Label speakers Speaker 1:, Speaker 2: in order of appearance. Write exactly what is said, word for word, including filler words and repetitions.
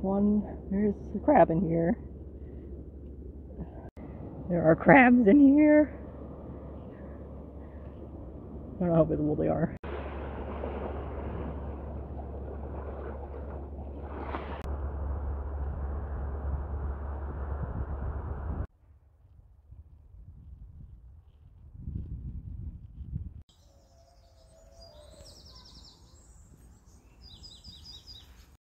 Speaker 1: one. There's a crab in here. There are crabs in here. I don't know how visible they are.